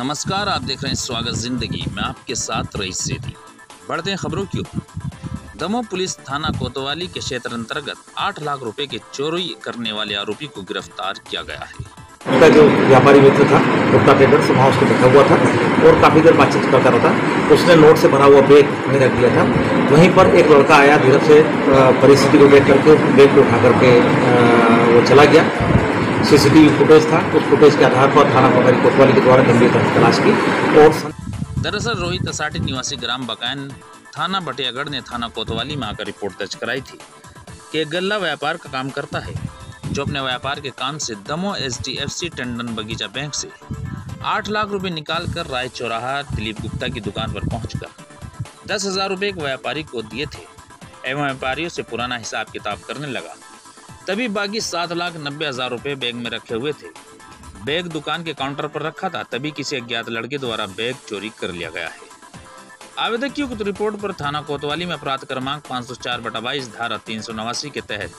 नमस्कार, आप देख रहे हैं स्वागत जिंदगी। मैं आपके साथ रईस सेठी। बढ़ते हैं खबरों की ओर। दमोह पुलिस थाना कोतवाली के क्षेत्र अंतर्गत 8 लाख रुपए की चोरी करने वाले आरोपी को गिरफ्तार किया गया है। उसका जो व्यापारी मित्र था गुप्ता ट्रेडर्स, वहाँ उसको बैठा हुआ था और काफ़ी देर बातचीत करता रहा था। उसने नोट से भरा हुआ बैग वहीं रख दिया था। वहीं पर एक लड़का आया, धीरे से परिस्थिति को देख करके बैग को उठा करके वो चला गया। सीसीटीवी फुटेज था, उस फुटेज के आधार पर थाना प्रभारी कोतवाली के द्वारा गंभीरता से तलाश की। और दरअसल रोहित असाटी निवासी ग्राम बकायन थाना बटियागढ़ ने थाना कोतवाली में आकर रिपोर्ट दर्ज कराई थी कि एक गल्ला व्यापार का काम करता है, जो अपने व्यापार के काम से दमोह HDFC टंडन बगीचा बैंक से 8 लाख रुपए निकाल कर राय चौराहा दिलीप गुप्ता की दुकान पर पहुंचकर 10,000 रुपए एक व्यापारी को दिए थे एवं व्यापारियों से पुराना हिसाब किताब करने लगा। तभी बाकी 7,90,000 रुपए बैग में रखे हुए थे। बैग दुकान के काउंटर पर रखा था, तभी किसी अज्ञात लड़के द्वारा बैग चोरी कर लिया गया है। आवेदक की उक्त रिपोर्ट पर थाना कोतवाली में अपराध क्रमांक 504/22 धारा 389 के तहत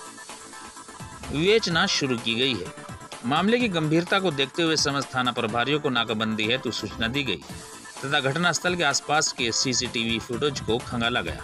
विवेचना शुरू की गई है। मामले की गंभीरता को देखते हुए समस्त थाना प्रभारियों को नाकाबंदी हेतु सूचना दी गई तथा घटनास्थल के आसपास के CCTV फुटेज को खंगाला गया।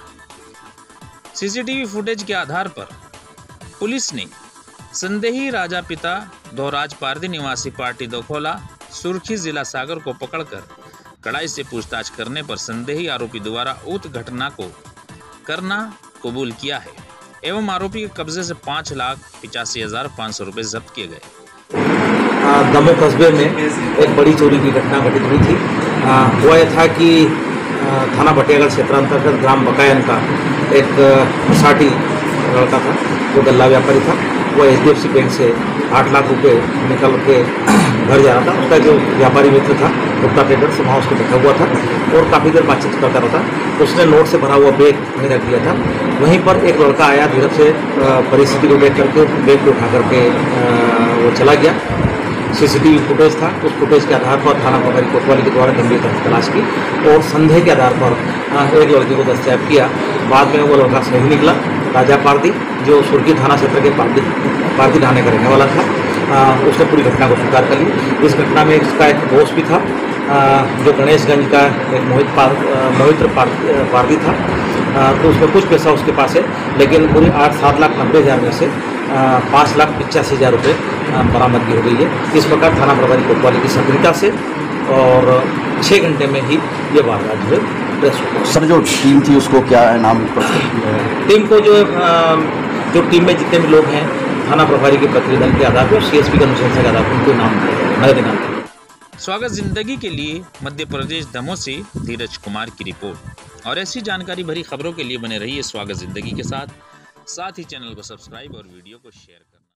CCTV फुटेज के आधार पर पुलिस ने संदेही राजा पिता दोराज पारदी निवासी पार्टी दोखोला सुर्खी जिला सागर को पकड़कर कड़ाई से पूछताछ करने पर संदेही आरोपी द्वारा उक्त घटना को करना कबूल किया है एवं आरोपी के कब्जे से 5,85,500 रुपए जब्त किए गए। दमोह कस्बे में एक बड़ी चोरी की घटना घटित हुई थी। हुआ यह था कि थाना बटियागढ़ क्षेत्र अंतर्गत ग्राम बकायन का एक साटी लड़का था, जो गल्ला व्यापारी था। वो HDFC बैंक से 8 लाख रुपए निकल के घर जा रहा था। उसका जो व्यापारी मित्र था गुप्ता ट्रेडर्स, वहाँ उसको बैठा हुआ था और काफ़ी देर बातचीत करता रहा था। उसने नोट से भरा हुआ बैग वहीं रख दिया था। वहीं पर एक लड़का आया, धीरे से परिस्थिति को देख करके बैग को उठा करके वो चला गया। CCTV फुटेज था, उस फुटेज के आधार पर थाना प्रभारी कोतवाली के द्वारा गंभीरता से तलाश की और संदेह के आधार पर एक लड़के को दस्तयाब किया। बाद में वो लड़का सही निकला, राजा पारदी, जो सुर्खी थाना क्षेत्र के पारदी ढाने का रहने वाला था। उसने पूरी घटना को स्वीकार कर ली। इस घटना में इसका एक दोस्त भी था, जो गणेशगंज का एक मोहित्र पारदी था। तो उसमें कुछ पैसा उसके पास है, लेकिन पूरी 8,7,90,000 में से 5,85,000 रुपये बरामदगी हो गई है। इस प्रकार थाना प्रभारी कोतवाली की सक्रियता से और 6 घंटे में ही ये वारदात जो है ट्रेस हो गई। सर, जो टीम थी उसको क्या नाम? टीम को जो टीम में जितने भी लोग हैं, थाना प्रभारी के प्रतिनिधि के आधार पर, CSP के अनुशंसा के आधार पर उनको नाम नगद इनाम। स्वागत जिंदगी के लिए मध्य प्रदेश दमोह से धीरज कुमार की रिपोर्ट। और ऐसी जानकारी भरी खबरों के लिए बने रहिए स्वागत जिंदगी के साथ ही चैनल को सब्सक्राइब और वीडियो को शेयर करें।